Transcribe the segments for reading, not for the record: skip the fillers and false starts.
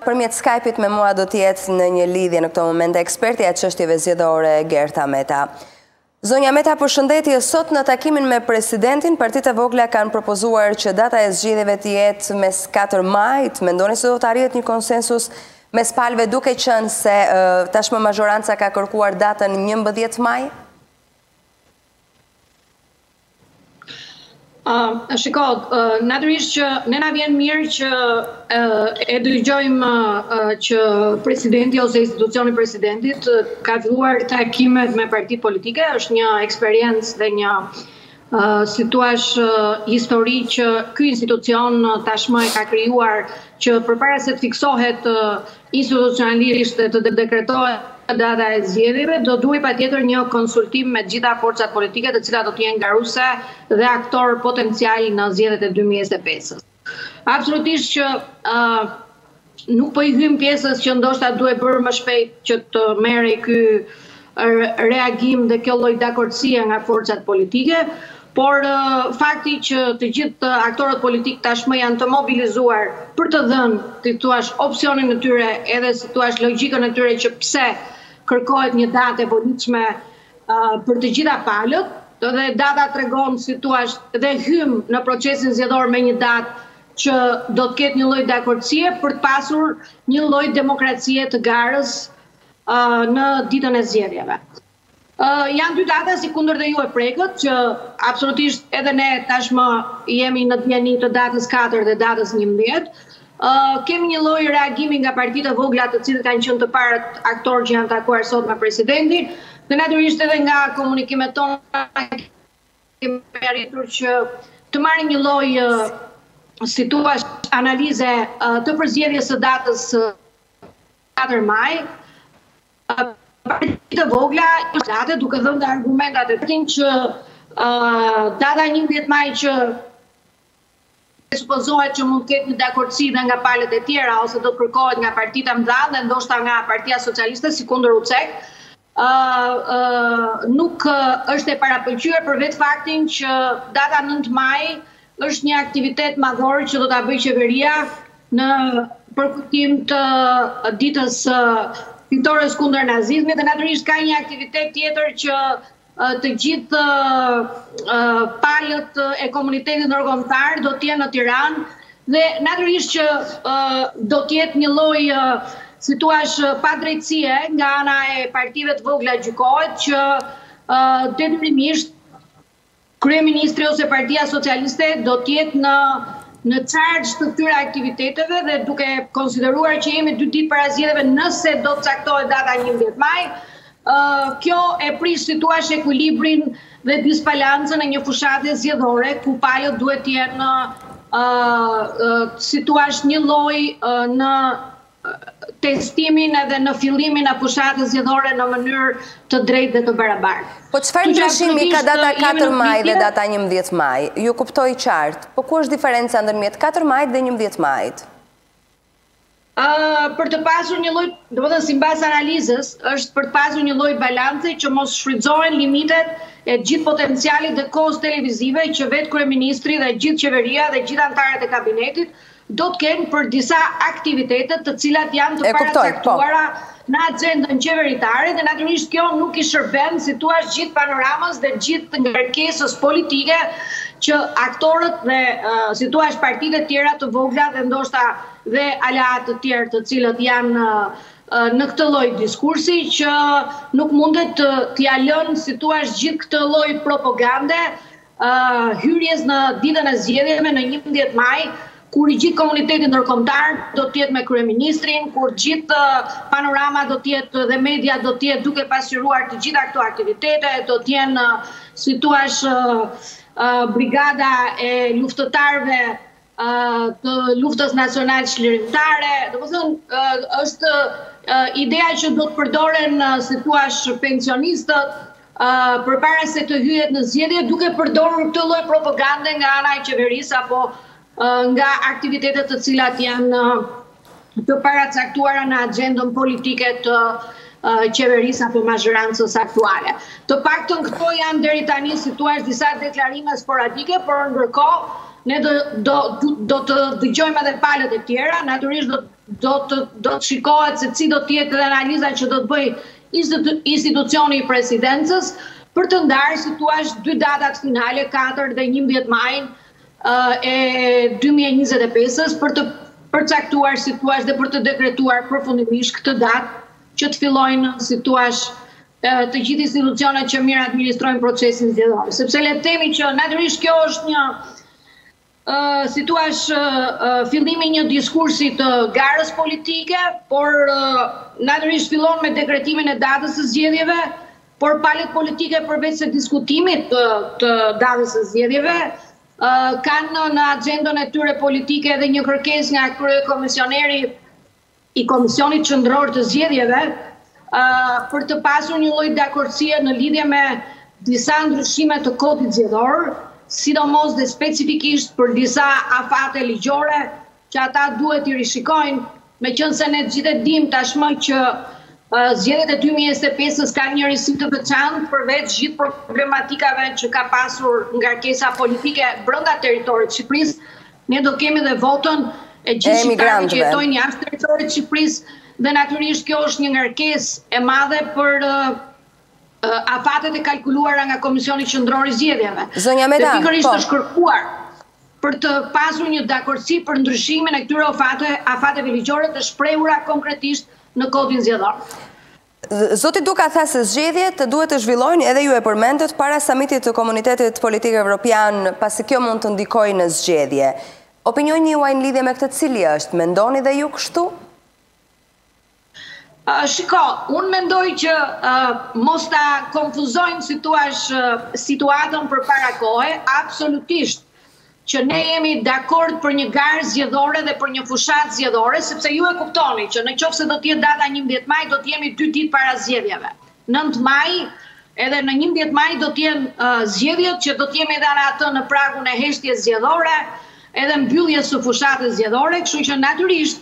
përmjet Skype-it me mua do t'jetë në një lidhje në këto momente ekspertja e çështjeve zgjedhore Gerta Meta. Zonja Meta, përshëndetje. Sot në takimin me presidentin, partitë e vogla kanë propozuar që data e zgjedhjeve të jetë mes 4 majit. Mendoni se do të arrihet një konsensus mes palëve, duke qenë se tashmë mazhoranca ka kërkuar datën 11 maj? Shiko, natyrisht që ne na vjen mirë që e dëgjojmë që presidenti ose institucioni presidentit ka filluar takimet me parti politike. Është një eksperiencë dhe një situash histori që ky institucion tashmë e ka krijuar, që përpara se të fiksohet institucionalisht dhe të dekretohet data e zgjedhjeve, do duhet patjetër një konsultim me gjitha forcat politike, të cilat do të jenë garuese dhe aktor potencial në zgjedhjet e 2025-s. Absolutisht që nuk po I hym pjesës që ndoshta duhet bërë më shpejt që të merrej ky reagim dhe kjo lloj dakordësie nga forcat politike, por fakti që të gjithë aktorët politik tashmë janë të mobilizuar për të dhënë, ti thua, opsionin e tyre edhe si thua logjikën e tyre që pse kërkohet një datë e volitshme për të gjitha palët, dhe data tregon si thua dhe hym në procesin zgjedhor me një datë që do të ketë një lloj dakordësie për të pasur një lloj demokracie të garës në ditën e zgjedhjeve. Janë dy data si kundër dhe ju e prekët, që absolutisht edhe ne tashmë jemi në djeni të datës 4 dhe datës 11. Kemi një lloj reagimi nga partitë e vogla, të cilët kanë qenë të parët aktorë që janë takuar sot me presidentin, dhe natyrisht edhe nga komunikimet tona kemi arritur që të marrim një lloj si thua analize të përzgjedhjes së datës 4 maj. Partitë e vogla date duke dhënë argumentat e tyre që data 11 maj që supozohet që mund të ketë një dakordësi dhe nga palët e tjera ose do të kërkohet nga partitë e mëdha dhe ndoshta nga Partia Socialiste si kundër UCEK, nuk është e parapëlqyer për vetë faktin që data 9 maj është një aktivitet madhor që do ta bëjë qeveria në përkujtim të ditës fitores kundër nazizmit, dhe natyrisht ka një aktivitet tjetër që të gjithë palët e komunitetit ndërkombëtar do të jenë në Tiranë, dhe natyrisht që do të jetë një lloj si thua padrejtësie nga ana e partive të vogla, gjykohet që detyrimisht kryeministri ose Partia Socialiste do të jetë në charge të këtyre aktiviteteve, dhe duke konsideruar që jemi 2 ditë para zgjedhjeve, nëse do të caktohet data 11 maj, kjo e prish si thua ekuilibrin dhe disbalancën e një fushate zgjedhore ku palët duhet të jenë si thua një lloj në testimin edhe në fillimin e fushatës zgjedhore në mënyrë të drejtë dhe të barabartë. Po çfarë ndryshimi ka data 4 maj dhe data 11 maj? Ju kuptoj qartë, po ku është diferenca ndërmjet 4 majit dhe 11 majit? Për të pasur një lloj, domethënë sipas analizës, është për të pasur një lloj balance që mos shfrytëzohen limitet e gjithë potencialit dhe kohës televizive që vetë kryeministri dhe gjithë qeveria dhe gjithë anëtarët e kabinetit do të kenë për disa aktivitetet të cilat janë të paracaktuara në agjendën qeveritare, dhe natyrisht kjo nuk I shërben si thua gjithë panoramës dhe gjithë ngarkesës politike që aktorët dhe si thua partitë e tjera të vogla dhe ndoshta dhe aleat të tjerë të cilët janë në këtë lloj diskursi, që nuk mundet t'ia lënë si thua gjithë këtë lloj propagande hyrjes në ditën e zgjedhjeve në 11 maj, kur I gjithë komuniteti ndërkombëtar do të jetë me kryeministrin, kur gjithë panorama do të jetë dhe media do të jetë duke pasqyruar të gjitha këto aktivitete, do të jenë si thua brigada e luftëtarëve të luftës nacionale çlirimtare. Domethënë është ideja që do të përdoren si thua pensionistët përpara se të hyjet në zgjedhje, duke përdorur këtë lloj propagande nga ana e qeverisë apo nga aktivitetet të cilat janë të paracaktuara në agjendën politike të qeverisë apo mazhorancës aktuale. Të paktën këto janë deri tani si thua disa deklarime sporadike, por ndërkohë ne do të dëgjojmë edhe palët e tjera, natyrisht do të shikohet se si do të jetë edhe analiza që do të bëj institucioni i presidencës për të ndarë si thua 2 datat finale, 4 dhe 11 majin e 2025-s për të përcaktuar si thua dhe për të dekretuar përfundimisht këtë datë që të fillojnë si thua të gjithë institucionet që mirë administrojnë procesin zgjedhor. Sepse le të themi që natyrisht kjo është një si thua fillimi një diskursi të garës politike, por natyrisht fillon me dekretimin e datës së zgjedhjeve, por palët politike përveç se diskutimit të datës së zgjedhjeve, kanë në agendën e tyre politike edhe një kërkesë nga kryekomisioneri i Komisionit Qendror të Zgjedhjeve për të pasur një lloj dakordësie në lidhje me disa ndryshime të kodit zgjedhor, sidomos dhe specifikisht për disa afate ligjore që ata duhet i rishikojnë, meqense ne gjithë e dim tashmë që zgjedhjet e 2025-s kanë një risi të veçantë përveç gjithë problematikave që ka pasur ngarkesa politike brenda territorit të Shqipërisë. Ne do kemi dhe votën e gjithë shqiptarëve që jetojnë jashtë territorit të Shqipërisë dhe natyrisht kjo është një ngarkesë e madhe për afatet e kalkuluara nga Komisioni Qendror i Zgjedhjeve. Zonja Meta, pikërisht është kërkuar për të pasur një dakordësi për ndryshimin e këtyre afateve ligjore të shprehura konkretisht në kodin zgjedhor. Zoti Duka tha se zgjedhjet duhet të zhvillojnë, edhe ju e përmendët, para samitit të Komunitetit Politik Evropian, pasi kjo mund të ndikojë në zgjedhje. Opinioni juaj në lidhje me këtë cili është? Mendoni dhe ju kështu? Shiko, unë mendoj që mos ta konfuzojmë si thua situatën përpara kohe, absolutisht që ne jemi dakord për një garë zgjedhore dhe për një fushat zgjedhore, sepse ju e kuptoni që në qoftë se do të jetë data 11 maj, do të jemi 2 ditë para zgjedhjeve. 9 maj edhe në 11 maj do të jenë zgjedhjet që do të jemi edhe atë në pragun e heshtjes zgjedhore, edhe mbylljes së fushatës zgjedhore, kështu që natyrisht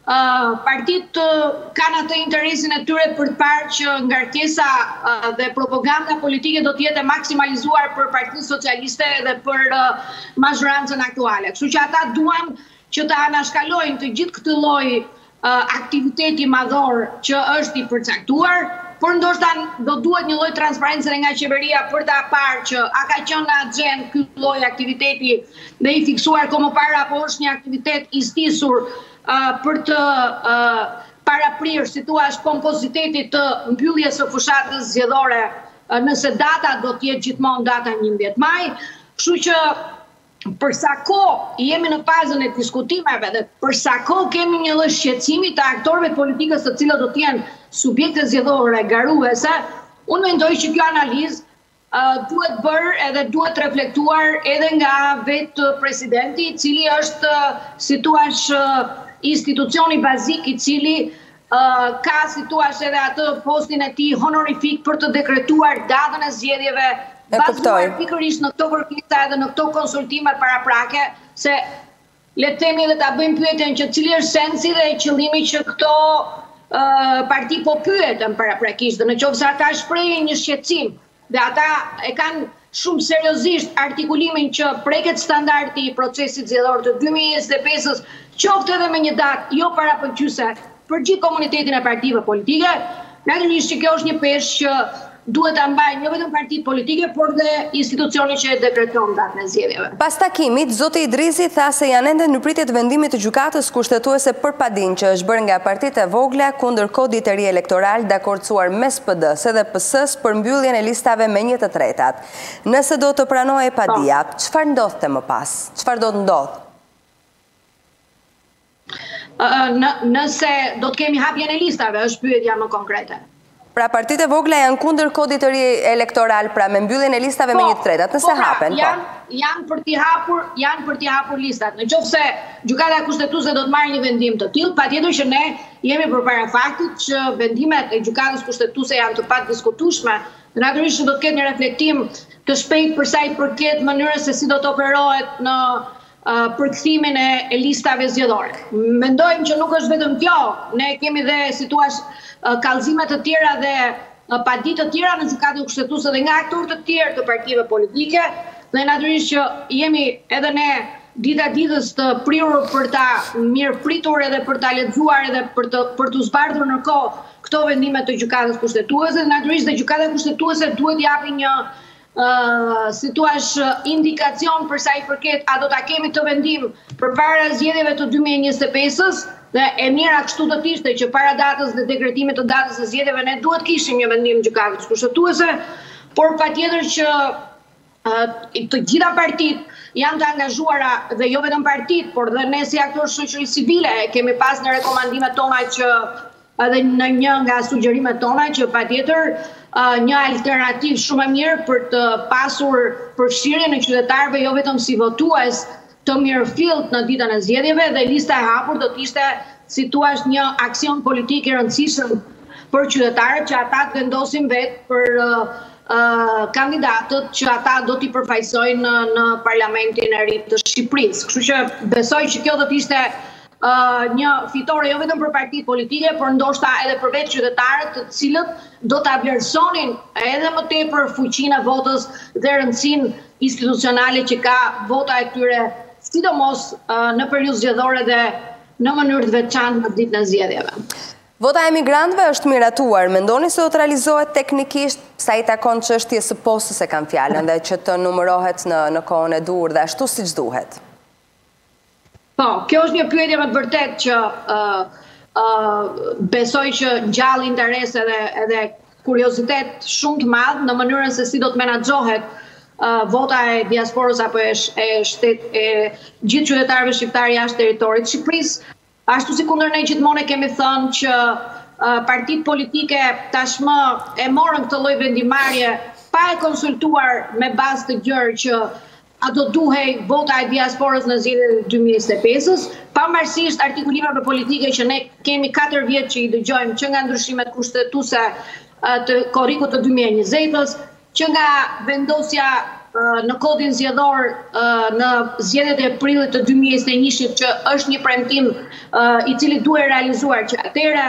partitë kanë atë interesin e tyre për të parë që ngarkesa dhe propaganda politike do të jetë maksimalizuar për Partinë Socialiste dhe për mazhorancën aktuale. Kështu që ata duan që të anashkalojnë të gjithë këtë lloj aktiviteti madhor që është i përcaktuar, por ndoshta do duhet një lloj transparence nga qeveria për ta parë që a ka qenë në agjendë ky lloj aktiviteti dhe i fiksuar komo para, apo është një aktivitet i stisur për të paraprirë, si thua, kompozitetit të mbylljes së fushatës zgjedhore, nëse data do të jetë gjithmonë data 11 maj. Kështu që për sa kohë jemi në fazën e diskutimeve dhe për sa kohë kemi një lloj shqetësimi të aktorëve të politikës, të cilët do të jenë subjekte zgjedhore garuese, unë mendoj që kjo analizë duhet bërë edhe duhet reflektuar edhe nga vetë presidenti, i cili është, si thua, institucioni bazik i cili ka, si thua, edhe atë postin e tij honorifik për të dekretuar datën e zgjedhjeve, bazuar pikërisht në këto kërkesa edhe në këto konsultime paraprake, se le të themi dhe ta bëjmë pyetjen që cili është sensi dhe qëllimi që këto parti po pyeten paraprakisht, dhe në qoftë se ata shprehin një shqetësim dhe ata e kanë shumë seriozisht artikulimin që preket standardi i procesit zgjedhor të 2025-s, qoftë edhe me një datë jo parapëlqyese për gjithë komunitetin e partive politike, natyrisht që kjo është një peshë që duhet ta mbajnë jo vetëm partitë politike, por dhe institucioni që e dekreton datën e zgjedhjeve. Pas takimit, zoti Idrizi tha se janë ende në pritje të vendimit të gjykatës kushtetuese për padin që është bërë nga partitë e vogla kundër kodit të ri elektoral dakordsuar mes PD-s dhe PS-s për mbylljen e listave me 1/3. Nëse do të pranohej padia, çfarë ndodhte më pas? Çfarë do të ndodhë? Nëse do të kemi hapjen e listave, është pyetja më konkrete. Pra partitë e vogla janë kundër kodit të ri elektoral, pra me mbylljen e listave me 1/3, nëse hapen, po. Janë për t'i hapur listat. Në qoftë se gjykata kushtetuese do të marrë një vendim të tillë, patjetër që ne jemi përpara faktit që vendimet e gjykatës kushtetuese janë të padiskutueshme, dhe natyrisht që do të ketë një reflektim të shpejtë për sa i përket mënyrës se si do të operohet në përkthimin e listave zgjedhore. Mendojmë që nuk është vetëm kjo, ne kemi dhe kallëzime të tjera dhe paditë të tjera në gjykatën kushtetuese dhe nga aktorë të tjerë të partive politike, dhe natyrisht që jemi edhe ne dita ditës të prirur për ta mirë pritur edhe për ta lexuar edhe për të zbardhur në kohë këto vendime të gjykatës kushtetuese. Natyrisht dhe gjykata kushtetuese duhet japi një indikacion për sa i përket a do ta kemi të vendim përpara zgjedhjeve të 2025-s, dhe e mira kështu do të ishte që para datës dhe dekretimit të datës së zgjedhjeve ne duhet kishim një vendim gjykatës kushtetuese, por patjetër që të gjitha partitë janë të angazhuara, dhe jo vetëm partitë, por dhe ne si aktorë shoqërisë civile kemi pas në rekomandimet tona që edhe në një nga sugjerimet tona që patjetër një alternativë shumë e mirë për të pasur përfshirjen e qytetarëve jo vetëm si votues të mirëfillt në ditën e zgjedhjeve, dhe lista e hapur do të ishte si thua një aksion politik i rëndësishëm për qytetarët, që ata të vendosin vetë për kandidatët që ata do t'i përfaqësojnë në Parlamentin e ri të Shqipërisë. Kështu që besoj që kjo do të ishte një fitore jo vetëm për partitë politike, por ndoshta edhe për vetë qytetarët, të cilët do ta vlerësonin edhe më tepër fuqinë e votës dhe rëndësinë institucionale që ka vota e tyre, sidomos në periudhë zgjedhore dhe në mënyrë të veçantë në ditën e zgjedhjeve. Vota e emigrantëve është miratuar. Mendoni se do të realizohet teknikisht sa i takon çështjes së postës e kam fjalën, dhe që të numërohet në kohën e duhur dhe ashtu siç duhet? Po, kjo është një pyetje me të vërtetë që besoj që ngjalli interes edhe kuriozitet shumë të madh në mënyrën se si do të menaxhohet vota e diasporës apo e gjithë qytetarëve shqiptar jashtë territorit të Shqipërisë. Ashtu si kundër ne gjithmonë kemi thënë që partitë politike tashmë e morën këtë lloj vendimarrje pa e konsultuar me bazë të gjerë që a do duhej vota e diasporës në zgjedhjet e 2025-s, pavarësisht artikulimeve politike që ne kemi 4 vjet që i dëgjojmë, që nga ndryshimet kushtetuese të korrikut të 2020-s, që nga vendosja në kodin zgjedhor në zgjedhjet e prillit të 2021-shit, që është një premtim i cili duhet realizuar, që atëherë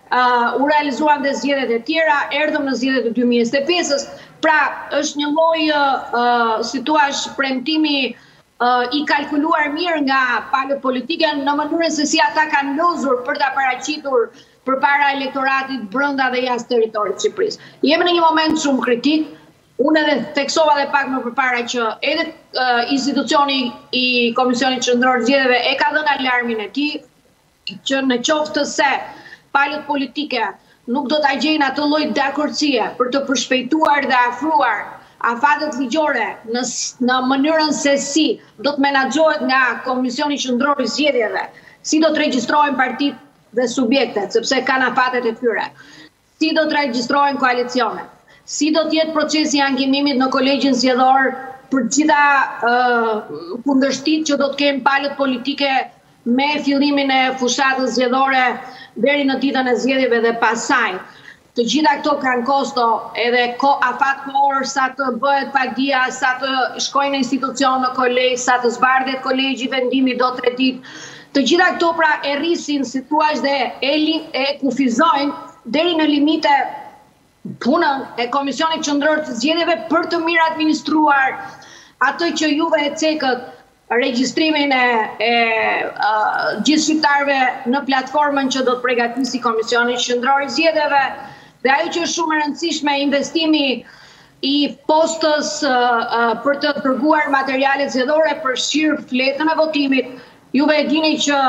u realizuan dhe zgjedhjet e tjera, erdhëm në zgjedhjet e 2025-s. Pra, është një lloj, si thua, premtimi i kalkuluar mirë nga palët politike në mënyrën se si ata kanë lozur për ta paraqitur përpara elektoratit brenda dhe jashtë territorit të Shqipërisë. Jemi në një moment shumë kritik. Unë edhe theksova dhe pak më përpara që edhe institucioni i Komisionit Qendror të Zgjedhjeve e ka dhënë alarmin e tij, që në qoftë se palët politike nuk do ta gjejnë atë lloj dakordësie për të përshpejtuar dhe afruar afatet ligjore në mënyrën se si do të menaxhohet nga Komisioni Qendror i Zgjedhjeve, si do të regjistrohen partitë dhe subjektet, sepse kanë afatet e tyre, si do të regjistrohen koalicione, si do të jetë procesi i ankimimit në kolegjin zgjedhor për gjitha kundërshtit që do të kenë palët politike me fillimin e fushatës zgjedhore deri në ditën e zgjedhjeve dhe pasaj. Të gjitha këto kanë kosto, edhe afat kohor, sa të bëhet padia, sa të shkojnë në institucion në kolegj, sa të zbardhet kolegji vendimi do 3 ditë. Të gjitha këto pra e rrisin situash dhe e kufizojnë deri në limite punën e Komisionit Qendror të Zgjedhjeve për të mirë administruar atë që juve e cekët regjistrimin e gjithë shqiptarëve në platformën që do të përgatisi Komisioni Qendror i Zgjedhjeve, dhe ajo që është shumë e rëndësishme, investimi i postës për të dërguar materialet zgjedhore përfshir fletën e votimit. Juve e dini që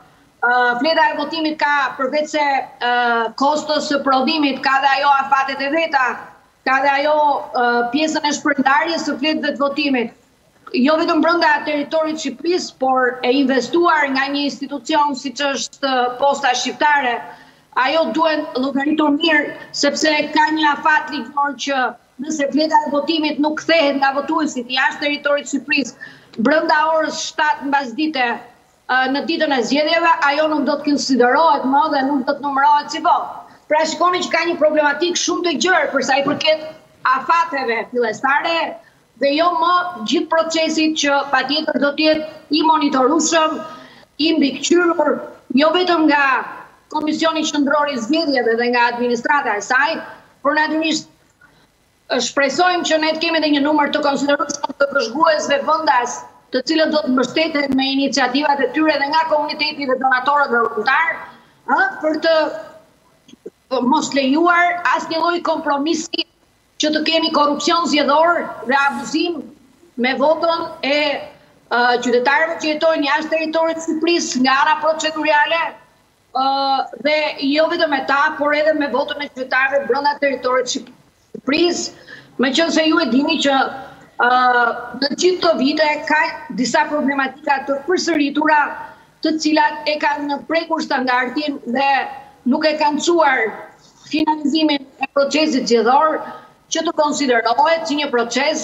fleta e votimit ka përveç se kostos së prodhimit, ka dhe ajo afatet e veta, ka dhe ajo pjesën e shpërndarjes së fletëve të votimit. Jo vetëm brenda territorit të Shqipërisë, por e investuar nga një institucion siç është Posta Shqiptare, ajo duhet llogaritur mirë, sepse ka një afat ligjor që nëse fleta e votimit nuk kthehet nga votuesit jashtë territorit të Shqipërisë brenda orës 7 mbasdite në ditën e zgjedhjeve, ajo nuk do të konsiderohet më dhe nuk do të numërohet si votë. Pra shikoni që ka një problematik shumë të gjerë për sa i përket afateve fillestare dhe jo më gjithë procesit që patjetër do të jetë i monitorueshëm, i mbikëqyrur, jo vetëm nga Komisioni Qendror i Zgjedhjeve dhe nga administrata e saj, por natyrisht shpresojmë që ne të kemi edhe një numër të konsiderueshëm të vëzhguesve vendas të cilët do të mbështeten me iniciativat e tyre dhe nga komuniteti dhe donatorët dhe vullnetar, për të mos lejuar asnjë lloj kompromisi që të kemi korrupsion zgjedhor dhe abuzim me votën e qytetarëve që jetojnë jashtë territorit të Shqipërisë nga ana procedurale dhe jo vetëm me ta, por edhe me votën e qytetarëve brenda territorit të Shqipërisë, meqense ju e dini që në gjithë këto vite ka disa problematika të përsëritura të cilat e kanë prekur standardin dhe nuk e kanë çuar finalizimin e procesit zgjedhor që të konsiderohet si një proces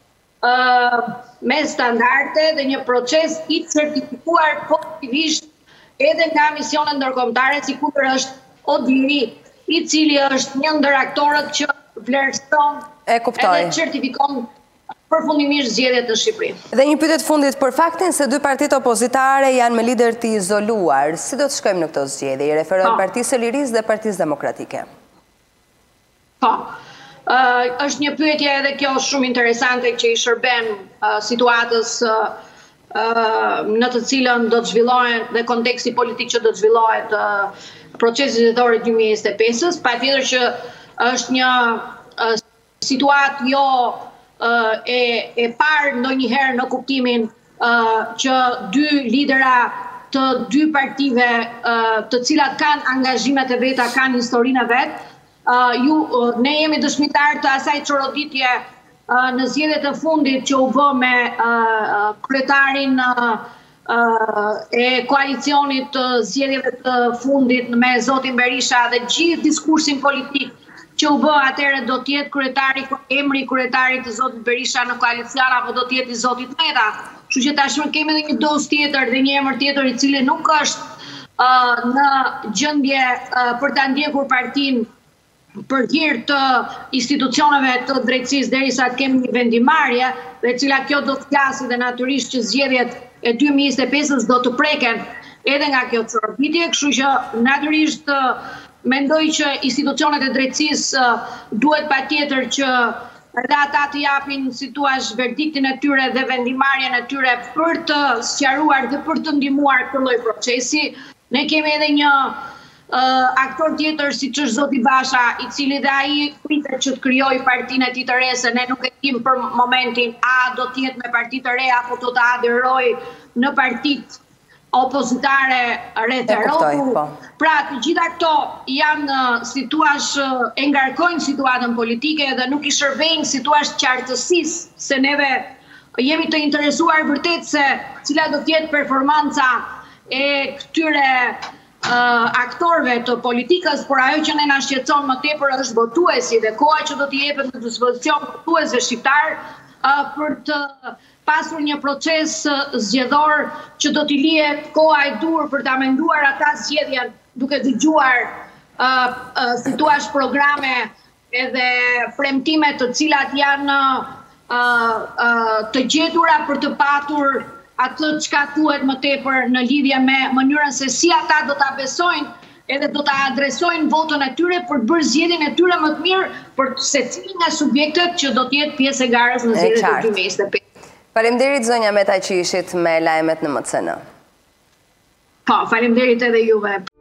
me standarde dhe një proces i certifikuar pozitivisht edhe nga misionet ndërkombëtare, sikur është ODIHR-i, i cili është një ndër aktorët që vlerëson edhe certifikon përfundimisht zgjedhjet në Shqipëri. Dhe një pyetje të fundit për faktin se dy partitë opozitare janë me lider të izoluar. Si do të shkojmë në këto zgjedhje? I referohen Partisë së Lirisë dhe Partisë Demokratike. Po. Është një pyetje edhe kjo shumë interesante që i shërben situatës në të cilën do të zhvillohen dhe konteksti politik që do të zhvillohet procesi zgjedhor i 2025-s, patjetër që është një situatë jo e parë ndonjëherë në kuptimin që dy lidera të dy partive të cilat kanë angazhimet e veta, kanë historinë e vet. Ne jemi dëshmitar të asaj çoroditje në zgjedhjet e fundit që u bë me kryetarin e koalicionit të zgjedhjeve të fundit me zotin Berisha dhe gjithë diskursin politik që u bë atëherë do të jetë kryetari, emri i kryetarit të zotit Berisha në koalicion apo do të jetë i zotit Meta. Kështu që tashmë kemi edhe një dozë tjetër dhe një emër tjetër i cili nuk është në gjendje për ta ndjekur partinë për hir të institucioneve të drejtësisë derisa të kemi një vendimarrje, dhe e cila kjo do të flasë dhe natyrisht që zgjedhjet e 2025-s do të preken edhe nga kjo çoroditje, kështu që natyrisht mendoj që institucionet e drejtësisë duhet patjetër që edhe ata të japin si thua verdiktin e tyre dhe vendimarrjen e tyre për të sqaruar dhe për të ndihmuar këtë lloj procesi. Ne kemi edhe një aktor tjetër siç është zoti Basha, i cili dhe ai pritet që të krijojë partinë e tij të re, se ne nuk e dim për momentin a do të jetë me parti të re apo do të aderojë në partitë opozitare rreth Europës. Pra, të gjitha këto janë, si thua, e ngarkojnë situatën politike dhe nuk i shërbejnë, si thua, qartësisë, se neve jemi të interesuar vërtet se cila do të jetë performanca e këtyre aktorëve të politikës, por ajo që ne na shqetëson më tepër është votuesi dhe koha që do t'i jepet në dispozicion votuesve shqiptar për të pasur një proces zgjedhor që do t'i lihet koha e dur për ta menduar ata zgjedhjen, duke dëgjuar si thua programe edhe premtime të cilat janë të gjetura për të patur atë çka thuhet më tepër në lidhje me mënyrën se si ata do ta besojnë edhe do ta adresojnë votën e tyre për të bërë zgjedhjen e tyre më të mirë për secilin nga subjektet që do të jetë pjesë e garës në zgjedhjet e 2025. Faleminderit zonja Meta që ishit me lajmet në MCN. Po, faleminderit edhe juve